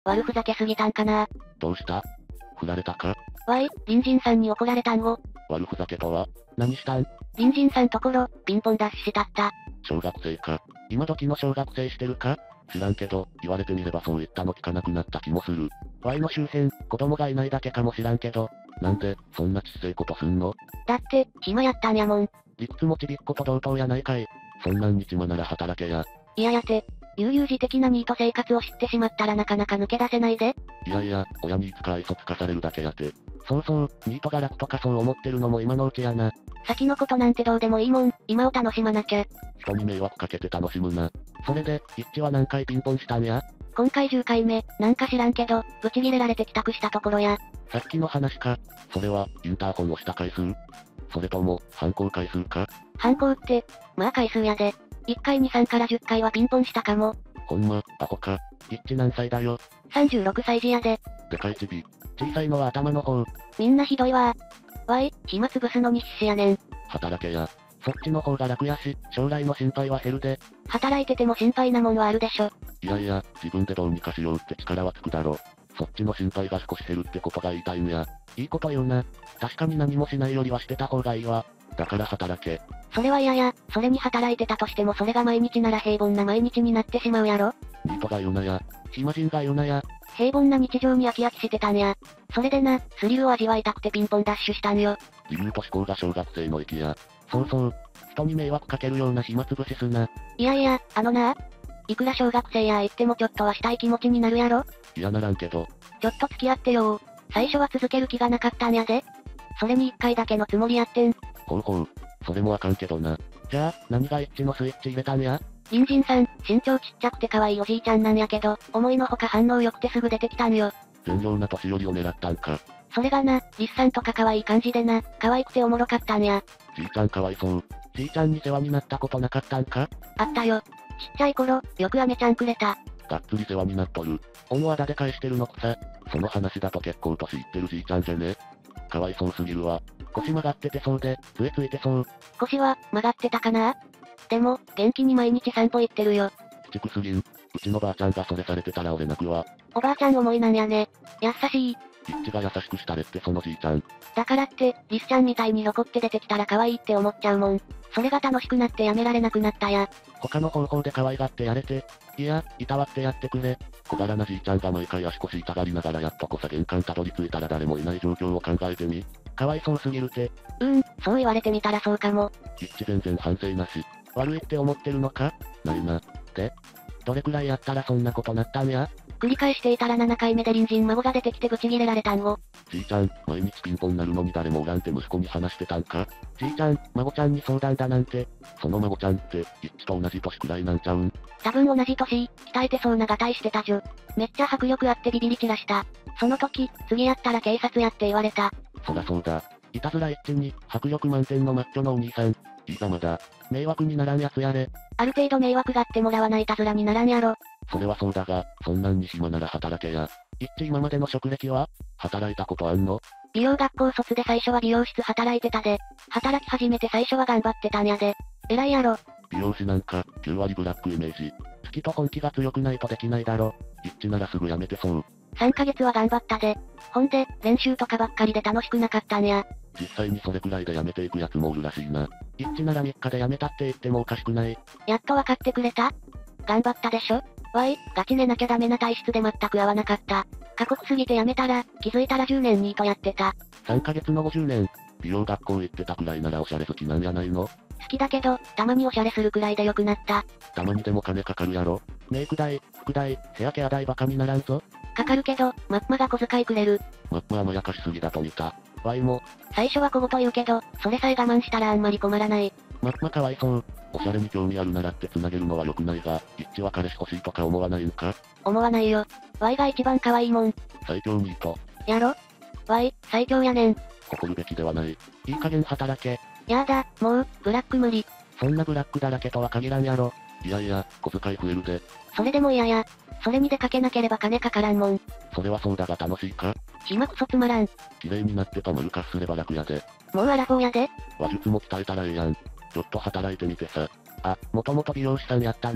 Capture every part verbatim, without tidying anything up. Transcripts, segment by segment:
悪ふざけすぎたんかな。 どうした？振られたか？ わい、隣人さんに怒られたんご。 悪ふざけとは？何したん？ 隣人さんところ、ピンポンダッシュしたった。 小学生か。今時の小学生してるか？知らんけど、言われてみればそう言ったの聞かなくなった気もする。ワイの周辺、子供がいないだけかもしらんけど、なんで、そんなちっせえことすんの？ だって、暇やったんやもん。 理屈もちびっこと同等やないかい。そんなんに暇なら働けや。 いややて、悠々自適なニート生活を知ってしまったらなかなか抜け出せないで。 いやいや、親にいつか愛想つかされるだけやて。そうそう、ニートが楽とかそう思ってるのも今のうちやな。 先のことなんてどうでもいいもん、今を楽しまなきゃ。 人に迷惑かけて楽しむな。それで、一致は何回ピンポンしたんや？ 今回じゅっかいめ、なんか知らんけど、ブチギレられて帰宅したところや。 さっきの話か。それは、インターホンをした回数？それとも、犯行回数か？ 犯行って、まあ回数やで。いっかいにさんからじゅっかいはピンポンしたかも。 ほんま、アホか。一致何歳だよ。 さんじゅうろくさい児やで。 でかいちび。小さいのは頭の方。 みんなひどいわ。わい、暇つぶすのに必死やねん。 働けや。そっちの方が楽やし、将来の心配は減るで。 働いてても心配なもんはあるでしょ。 いやいや、自分でどうにかしようって力はつくだろ。そっちの心配が少し減るってことが言いたいんや。いいこと言うな。確かに何もしないよりはしてた方がいいわ。だから働け。 それは嫌や、それに働いてたとしてもそれが毎日なら平凡な毎日になってしまうやろ。 ニートが言うなや。暇人が言うなや。 平凡な日常に飽き飽きしてたんや。それでな、スリルを味わいたくてピンポンダッシュしたんよ。 理由と思考が小学生の域や。そうそう。人に迷惑かけるような暇つぶしすな。 いやいや、あのな。いくら小学生や言ってもちょっとはしたい気持ちになるやろ。 いやならんけど。 ちょっと付き合ってよ。最初は続ける気がなかったんやで。それに一回だけのつもりやってん。 ほうほう。それもあかんけどな。じゃあ、何が一致のスイッチ入れたんや？ 隣人さん、身長ちっちゃくて可愛いおじいちゃんなんやけど、思いのほか反応良くてすぐ出てきたんよ。 善良な年寄りを狙ったんか。 それがな、リスさんとか可愛い感じでな、可愛くておもろかったんや。 じいちゃんかわいそう。じいちゃんに世話になったことなかったんか？ あったよ。ちっちゃい頃、よくアメちゃんくれた。 がっつり世話になっとる。恩はだで返してるのくさ。その話だと結構年いってるじいちゃんじゃね？かわいそうすぎるわ。腰曲がっててそうで、杖ついてそう。 腰は、曲がってたかな？でも、元気に毎日散歩行ってるよ。 鬼畜すぎん。うちのばあちゃんがそれされてたら俺泣くわ。 おばあちゃん思いなんやね。優しい。 一致が優しくしたれってそのじいちゃん。 だからって、リスちゃんみたいに残って出てきたら可愛いって思っちゃうもん。それが楽しくなってやめられなくなったや。 他の方法で可愛がってやれて。いや、いたわってやってくれ。小柄なじいちゃんが毎回足腰痛がりながらやっとこさ玄関たどり着いたら誰もいない状況を考えてみ。かわいそうすぎるて。 うーん、そう言われてみたらそうかも。 一致全然反省なし。悪いって思ってるのか？ないな。で、どれくらいやったらそんなことなったんや？ 繰り返していたらななかいめで隣人孫が出てきてブチギレられたんご。 じいちゃん、毎日ピンポンなるのに誰もおらんって息子に話してたんか？じいちゃん、孫ちゃんに相談だなんて。その孫ちゃんって、一致と同じ年くらいなんちゃうん？ 多分同じ年、鍛えてそうながたいしてたじょ。めっちゃ迫力あってビビり散らした。その時、次やったら警察やって言われた。 そらそうだ。いたずら一致に、迫力満点のマッチョのお兄さん。いいざまだ。迷惑にならんやつやれ。 ある程度迷惑があってもらわないたずらにならんやろ。 それはそうだが、そんなんに暇なら働けや。一致今までの職歴は？働いたことあんの？ 美容学校卒で最初は美容室働いてたで。働き始めて最初は頑張ってたんやで。偉いやろ。 美容師なんか、きゅうわりブラックイメージ。好きと本気が強くないとできないだろ。一致ならすぐ辞めてそう。 さんかげつは頑張ったで。ほんで、練習とかばっかりで楽しくなかったんや。 実際にそれくらいで辞めていくやつもおるらしいな。一致ならみっかで辞めたって言ってもおかしくない。 やっと分かってくれた？頑張ったでしょ？わい、ガチ寝なきゃダメな体質で全く合わなかった。過酷すぎて辞めたら、気づいたらじゅうねんニートやってた。 さんかげつのごじゅうねん。美容学校行ってたくらいならおしゃれ好きなんやないの？ 好きだけど、たまにおしゃれするくらいで良くなった。 たまにでも金かかるやろ。メイク代、服代、ヘアケア代バカにならんぞ。 かかるけど、マッマが小遣いくれる。 マッマ甘やかしすぎだと見た。ワイも。 最初は小言言うけど、それさえ我慢したらあんまり困らない。 マッマかわいそう。おしゃれに興味あるならって繋げるのは良くないが、一致は彼氏欲しいとか思わないんか？ 思わないよ。ワイが一番可愛いもん。 最強ニート。 やろ？ワイ、最強やねん。 誇るべきではない。いい加減働け。 やだ、もう、ブラック無理。 そんなブラックだらけとは限らんやろ。いやいや、小遣い増えるで。 それでも嫌や。それに出かけなければ金かからんもん。 それはそうだが楽しいか？ 暇くそつまらん。 綺麗になってたまるかすれば楽やで。 もうアラフォーやで。 話術も鍛えたらええやん。ちょっと働いてみてさ。あ、もともと美容師さんやったね。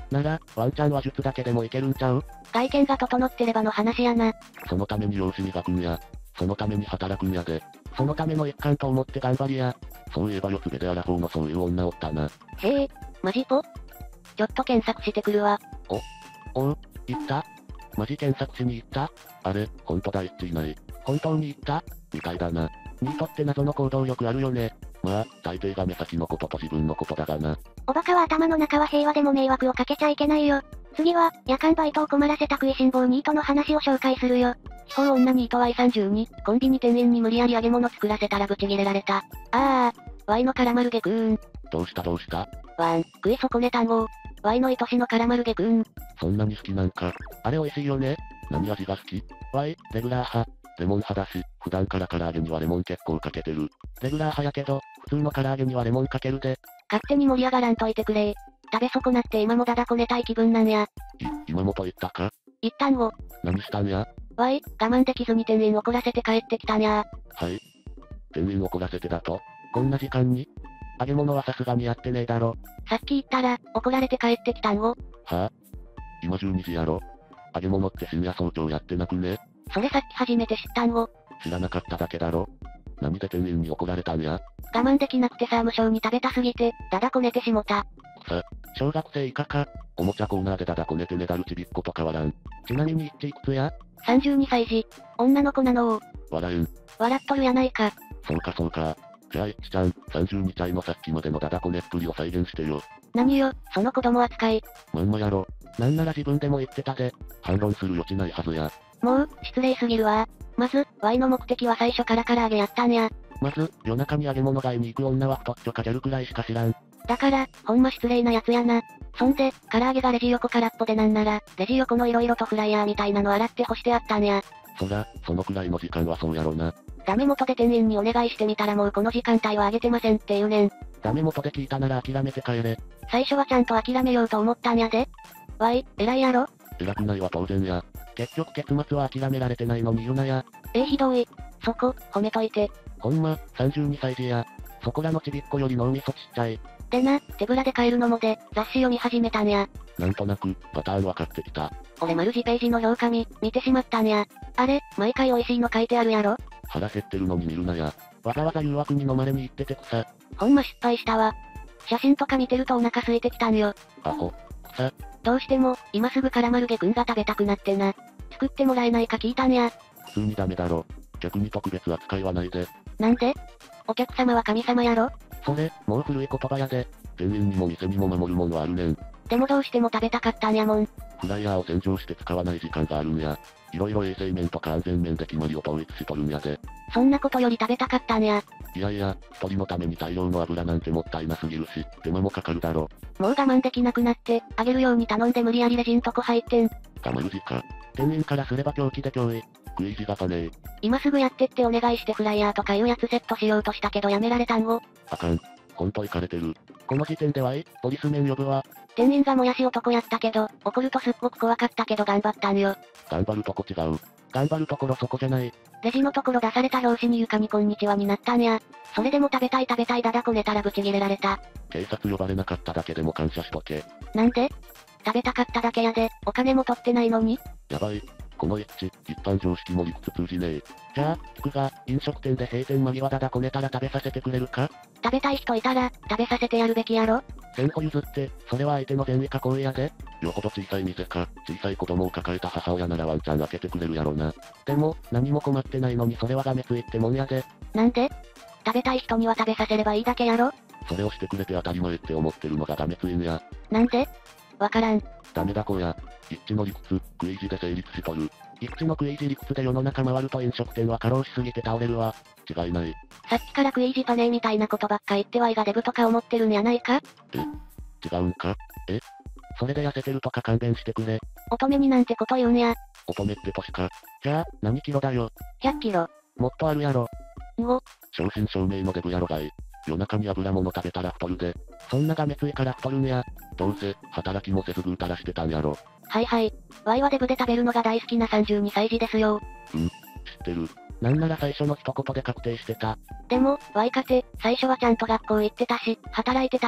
なら、ワンチャン話術だけでもいけるんちゃう？ 外見が整ってればの話やな。 そのために養子磨くんや。そのために働くんやで。そのための一環と思って頑張りや。そういえば四つ部でアラフォーのそういう女おったな。 へえ、マジぽ？ちょっと検索してくるわ。 お、おう、行った？マジ検索しに行った？あれ、ほんとだ一致いない。本当に行った？みたいだな。ニートって謎の行動力あるよね。まあ、大抵が目先のことと自分のことだがな。 おバカは頭の中は平和でも迷惑をかけちゃいけないよ。次は、夜間バイトを困らせた食いしん坊ニートの話を紹介するよ。地方女ニート ワイさんじゅうに、コンビニ店員に無理やり揚げ物作らせたらブチギレられた。あー、ワイのカラマルゲくーん。 どうしたどうしたワン、食い損ねたんご。ワイの愛しのカラマルゲくーん。 そんなに好きなんか。あれ美味しいよね。何味が好き？ワイ、レギュラー派。レモン派だし、普段から唐揚げにはレモン結構かけてる。レギュラー派やけど、普通の唐揚げにはレモンかけるで。 勝手に盛り上がらんといてくれ。食べ損なって今もだだこねたい気分なんや。 い、今もと言ったか？ 一旦ご。 何したんや？ わい、我慢できずに店員怒らせて帰ってきたにゃはい。店員怒らせてだと？こんな時間に？揚げ物はさすがにやってねえだろ。 さっき言ったら、怒られて帰ってきたんご。 はぁ、あ、今じゅうにじやろ。揚げ物って深夜早朝やってなくね？ それさっき初めて知ったんご。 知らなかっただけだろ。何で店員に怒られたんや？ 我慢できなくてさ無性に食べたすぎて、だだこねてしもた。 さ、小学生以下か。おもちゃコーナーでだだこねてねだるちびっこと変わらん。ちなみに一致いくつや？ さんじゅうにさい児。女の子なのを。 笑えん。 笑っとるやないか。 そうかそうか。じゃあ一致ちゃん、さんじゅうにさいのさっきまでのだだこねっぷりを再現してよ。 何よ、その子供扱い。 まんまやろ。なんなら自分でも言ってたで。反論する余地ないはずや。 もう、失礼すぎるわ。まず、ワイの目的は最初から唐揚げやったんや。 まず、夜中に揚げ物買いに行く女は太っちょかギャルくらいしか知らん。 だから、ほんま失礼なやつやな。そんで、唐揚げがレジ横空っぽでなんなら、レジ横の色々とフライヤーみたいなの洗って干してあったんや。 そら、そのくらいの時間はそうやろな。 ダメ元で店員にお願いしてみたらもうこの時間帯はあげてませんって言うねん。 ダメ元で聞いたなら諦めて帰れ。 最初はちゃんと諦めようと思ったんやで。わい、偉いやろ？ 偉くないは当然や。結局結末は諦められてないのに言うなや。 えー、ひどい。そこ、褒めといて。 ほんま、さんじゅうにさい児や。そこらのちびっこより脳みそちっちゃい。 でな、手ぶらで帰るのもで、雑誌読み始めたんや。 なんとなく、パターン分かってきた。 俺丸次ページの評価見、見てしまったんや。あれ、毎回美味しいの書いてあるやろ？ 腹減ってるのに見るなや。わざわざ誘惑に飲まれに行ってて草。 ほんま失敗したわ。写真とか見てるとお腹空いてきたんよ。 アホ。草。 どうしても、今すぐカラマルゲくんが食べたくなってな。作ってもらえないか聞いたんや。 普通にダメだろ。逆に特別扱いはないで。 なんで？お客様は神様やろ？ それ、もう古い言葉やで。店員にも店にも守るものはあるねん。 でもどうしても食べたかったんやもん。 フライヤーを洗浄して使わない時間があるんや。いろいろ衛生面とか安全面で決まりを統一しとるんやで。 そんなことより食べたかったんや。 いやいや、一人のために大量の油なんてもったいなすぎるし、手間もかかるだろ。 もう我慢できなくなって、あげるように頼んで無理やりレジんとこ入ってん。 我慢時か。店員からすれば狂気で脅威。食い地がパネー。 今すぐやってってお願いしてフライヤーとかいうやつセットしようとしたけどやめられたんご。 あかん。ほんとイカれてる。この時点ではいポリスメン呼ぶわ。 店員がもやし男やったけど、怒るとすっごく怖かったけど頑張ったんよ。 頑張るとこ違う。頑張るところそこじゃない。 レジのところ出された表紙に床にこんにちはになったんや。それでも食べたい食べたいだだこねたらブチギレられた。 警察呼ばれなかっただけでも感謝しとけ。 なんで？食べたかっただけやで、お金も取ってないのに？ やばい。この一致、一般常識も理屈通じねえ。じゃあ、聞くが、飲食店で閉店間際だだこねたら食べさせてくれるか？ 食べたい人いたら、食べさせてやるべきやろ？ 千歩譲って、それは相手の善意か行為やで。よほど小さい店か、小さい子供を抱えた母親ならワンチャン開けてくれるやろな。でも、何も困ってないのにそれはがめついってもんやで。 なんで？食べたい人には食べさせればいいだけやろ？ それをしてくれて当たり前って思ってるのががめついんや。 なんで？わからん。 ダメだこや。一致の理屈、食い意地で成立しとる。一致の食い意地理屈で世の中回ると飲食店は過労しすぎて倒れるわ。違いない。 さっきから食い意地パネーみたいなことばっか言ってはいがデブとか思ってるんやないか？ え？違うんか？え？それで痩せてるとか勘弁してくれ。 乙女になんてこと言うんや。 乙女って年か。じゃあ、何キロだよ。 ひゃっキロ。 もっとあるやろ。 んご。 正真正銘のデブやろがい。夜中に油物食べたら太るで。そんながめついから太るんや。どうせ、働きもせずぐうたらしてたんやろ。 はいはい。ワイはデブで食べるのが大好きなさんじゅうにさい児ですよ。 うん、知ってる。なんなら最初の一言で確定してた。 でも、ワイかて、最初はちゃんと学校行ってたし、働いてたで。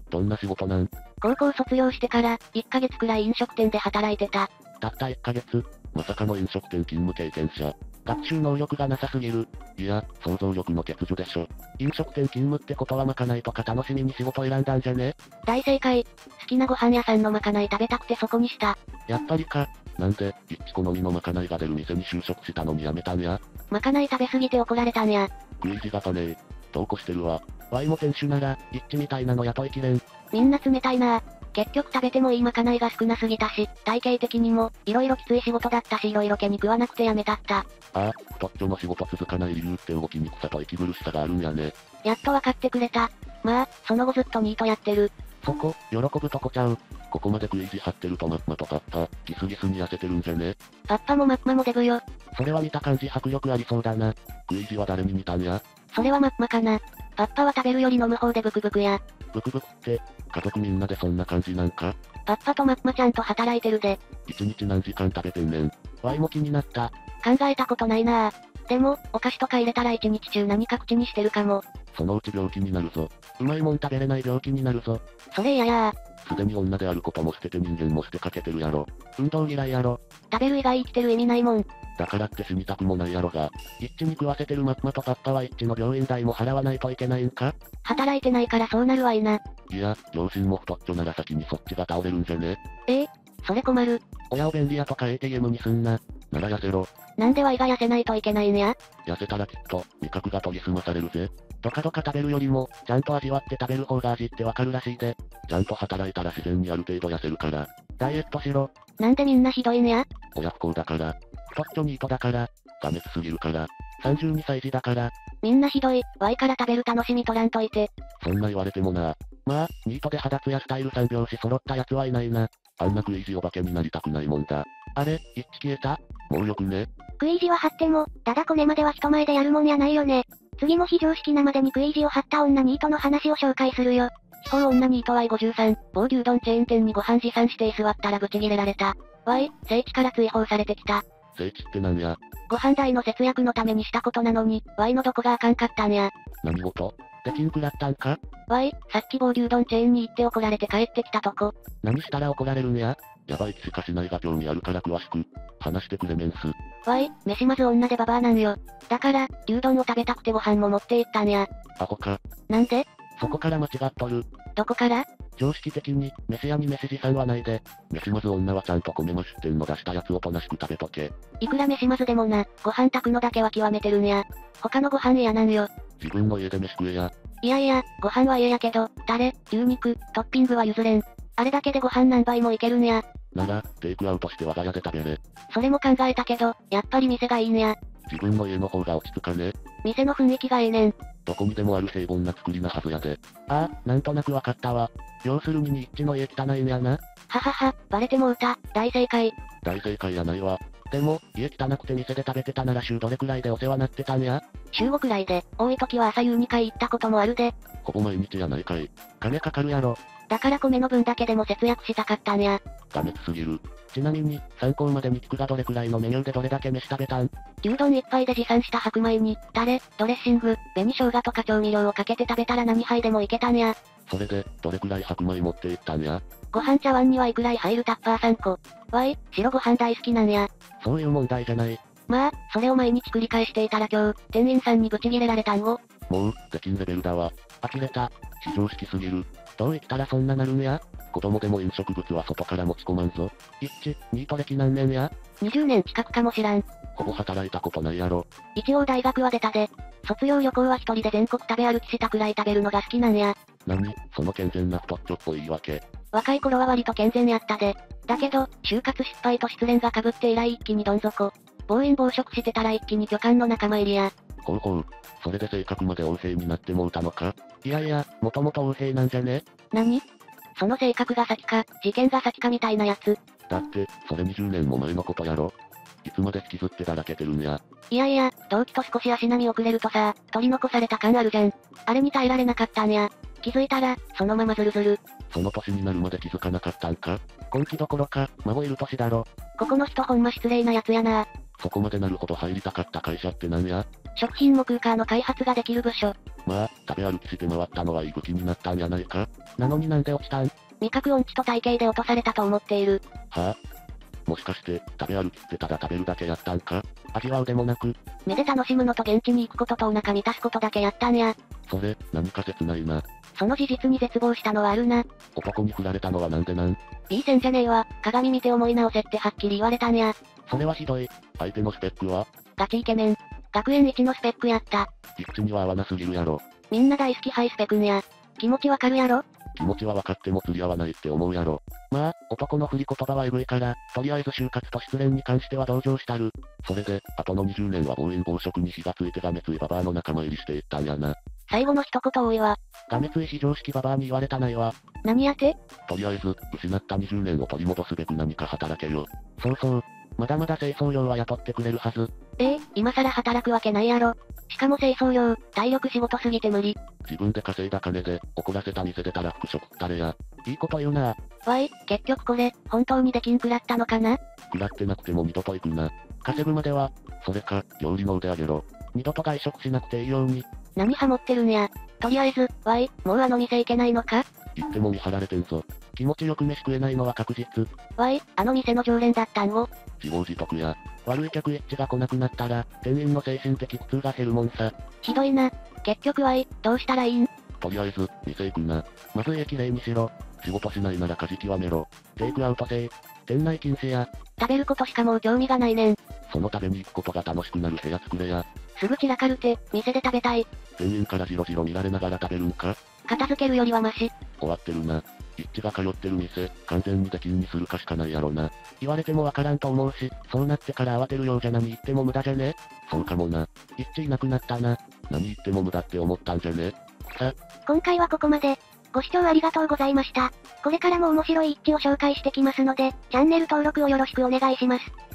どんな仕事なん？ 高校卒業してから、いっかげつくらい飲食店で働いてた。 たったいっかげつ？まさかの飲食店勤務経験者。学習能力がなさすぎる。いや、想像力の欠如でしょ。飲食店勤務ってことはまかないとか楽しみに仕事選んだんじゃね？ 大正解。好きなご飯屋さんのまかない食べたくてそこにした。 やっぱりか。なんで、一致好みのまかないが出る店に就職したのに辞めたんや？ まかない食べすぎて怒られたんや。 食い意地がかねえ。どうこしてるわ。ワイも店主なら、一致みたいなの雇いきれん。 みんな冷たいな。結局食べてもいいまかないが少なすぎたし、体型的にも、色々きつい仕事だったし色々気に食わなくて辞めたった。ああ、太っちょの仕事続かない理由って動きにくさと息苦しさがあるんやね。 やっと分かってくれた。まあ、その後ずっとニートやってる。 そこ、喜ぶとこちゃう。ここまで食い意地張ってるとマッマとパッパ、ギスギスに痩せてるんじゃね？ パッパもマッマもデブよ。 それは見た感じ迫力ありそうだな。食い意地は誰に似たんや？ それはマッマかな。パッパは食べるより飲む方でブクブクや。 ブクブクって、家族みんなでそんな感じなんか？ パッパとマッマちゃんと働いてるで。 一日何時間食べてんねん。ワイも気になった。 考えたことないなぁ。でも、お菓子とか入れたら一日中何か口にしてるかも。 そのうち病気になるぞ。うまいもん食べれない病気になるぞ。 それ嫌やー。すでに女であることも捨てて人間も捨てかけてるやろ。運動嫌いやろ。 食べる以外生きてる意味ないもん。 だからって死にたくもないやろが。一致に食わせてるマッマとパッパは一致の病院代も払わないといけないんか？ 働いてないからそうなるわいな。 いや、両親も太っちょなら先にそっちが倒れるんじゃね？ ええ、それ困る。 親を便利屋とか エーティーエム にすんな。なら痩せろ。 なんでワイが痩せないといけないんや？ 痩せたらきっと、味覚が研ぎ澄まされるぜ。どかどか食べるよりも、ちゃんと味わって食べる方が味ってわかるらしいで。ちゃんと働いたら自然にある程度痩せるから。ダイエットしろ。 なんでみんなひどいんや？ 親不孝だから。太っちょニートだから。がめつすぎるから。さんじゅうにさい児だから。 みんなひどい。ワイから食べる楽しみ取らんといて。 そんな言われてもな。まあ、ニートで肌ツヤスタイル三拍子揃った奴はいないな。あんな食い意地お化けになりたくないもんだ。あれ、一致消えた？もうよくね？ 食い意地は張っても、だだこねまでは人前でやるもんやないよね。次も非常識なまでに食い意地を張った女ニートの話を紹介するよ。非行女ニートワイごじゅうさん、某牛丼チェーン店にご飯持参して居座ったらブチギレられた。ワイ、聖地から追放されてきた。 聖地ってなんや？ ご飯代の節約のためにしたことなのに、ワイのどこがあかんかったんや。 何事？できんくらったんか？ ワイ、さっき某牛丼チェーンに行って怒られて帰ってきたとこ。 何したら怒られるんや？やばい気しかしないが興味あるから詳しく、話してくれメンス。 ワイ、飯まず女でババアなんよ。だから、牛丼を食べたくてご飯も持って行ったんや。 アホか。 なんで？ そこから間違っとる。 どこから？ 常識的に、飯屋に飯持参はないで。飯まず女はちゃんと米増しってんの出したやつおとなしく食べとけ。 いくら飯まずでもな、ご飯炊くのだけは極めてるんや。他のご飯嫌なんよ。 自分の家で飯食えや。 いやいや、ご飯は家やけど、タレ、牛肉、トッピングは譲れん。あれだけでご飯何杯もいけるんや。 なら、テイクアウトして我が家で食べれ。 それも考えたけど、やっぱり店がいいんや。 自分の家の方が落ち着かね？ 店の雰囲気がええねん。 どこにでもある平凡な作りなはずやで。ああ、なんとなくわかったわ。要するにニッチの家汚いんやな。 ははは、バレてもうた、大正解。 大正解やないわ。でも、家汚くて店で食べてたなら週どれくらいでお世話なってたんや？ 週ごくらいで、多い時は朝夕にかい行ったこともあるで。 ほぼ毎日やないかい。金かかるやろ。 だから米の分だけでも節約したかったんや。 がめつすぎる。ちなみに、参考までに聞くがどれくらいのメニューでどれだけ飯食べたん？ 牛丼一杯で持参した白米に、タレ、ドレッシング、紅生姜とか調味料をかけて食べたら何杯でもいけたんや。 それで、どれくらい白米持っていったんや？ ご飯茶碗にはいくらい入るタッパーさんこ。わい、白ご飯大好きなんや。 そういう問題じゃない。 まあ、それを毎日繰り返していたら今日、店員さんにブチギレられたんを。 もう、できんレベルだわ。呆れた。非常識すぎる。どう生きたらそんななるんや？子供でも飲食物は外から持ち込まんぞ。一致、ニート歴何年や？ にじゅうねん近くかもしらん。 ほぼ働いたことないやろ。 一応大学は出たで。卒業旅行は一人で全国食べ歩きしたくらい食べるのが好きなんや。 何？その健全な太っちょっぽい言い訳。 若い頃は割と健全やったで。だけど、就活失敗と失恋が被って以来一気にどん底。暴飲暴食してたら一気に巨漢の仲間入りや。 ほうほう。それで性格まで横柄になってもうたのか？いやいや、もともと横柄なんじゃね？ 何？その性格が先か、事件が先かみたいなやつ。 だって、それにじゅうねんも前のことやろ。いつまで引きずってだらけてるんや。 いやいや、同期と少し足並み遅れるとさ、取り残された感あるじゃん。あれに耐えられなかったんや。気づいたら、そのままズルズル。 その年になるまで気づかなかったんか？根気どころか、孫いる年だろ。 ここの人ほんま失礼なやつやな。 そこまでなるほど入りたかった会社ってなんや？ 食品木空カーの開発ができる部署。 まあ、食べ歩きして回ったのはいい武器になったんやないか。 なのになんで落ちたん？味覚音痴と体型で落とされたと思っている。 はぁ、もしかして、食べ歩きってただ食べるだけやったんか？味わうでもなく。 目で楽しむのと現地に行くこととお腹満たすことだけやったんや。 それ、何か切ないな。 その事実に絶望したのはあるな。 男に振られたのはなんでなん？ いい線じゃねえわ、鏡見て思い直せってはっきり言われたんや。 それはひどい。相手のスペックは？ ガチイケメン。学園一のスペックやった。 一致には合わなすぎるやろ。 みんな大好きハイスペくんや。気持ちわかるやろ？ 気持ちは分かっても釣り合わないって思うやろ。まあ、男の振り言葉はエグいから、とりあえず就活と失恋に関しては同情したる。それで、後のにじゅうねんは暴飲暴食に火がついてがめついババアの仲間入りしていったんやな。 最後の一言多いわ。 がめつい非常識ババアに言われたないわ。 何やて？ とりあえず、失ったにじゅうねんを取り戻すべく何か働けよ。そうそう。まだまだ清掃業は雇ってくれるはず。 ええ、今更働くわけないやろ。しかも清掃業、体力仕事すぎて無理。 自分で稼いだ金で、怒らせた店出たら復職ったれや。いいこと言うな。 わい、結局これ、本当にできんくらったのかな？ 食らってなくても二度と行くな。稼ぐまでは、それか、料理の腕上げろ。二度と外食しなくていいように。 何ハモってるんや。とりあえず、わい、もうあの店行けないのか？ 行っても見張られてんぞ。気持ちよく飯食えないのは確実。 わい、あの店の常連だったんを。 自業自得や。悪い客エッチが来なくなったら、店員の精神的苦痛が減るもんさ。 ひどいな。結局わい、どうしたらいいん？ とりあえず、店行くな。まず家きれいにしろ。仕事しないなら舵極めろ。テイクアウトせい。店内禁止や。 食べることしかもう興味がないねん。 その食べに行くことが楽しくなる部屋作れや。 すぐ散らかるて、店で食べたい。 店員からジロジロ見られながら食べるんか？ 片付けるよりはマシ。 終わってるな。一致が通ってる店、完全に出禁にするかしかないやろな。言われてもわからんと思うし、そうなってから慌てるようじゃ何言っても無駄じゃね？そうかもな。一致いなくなったな。何言っても無駄って思ったんじゃね？さ。 今回はここまで。ご視聴ありがとうございました。これからも面白い一致を紹介してきますので、チャンネル登録をよろしくお願いします。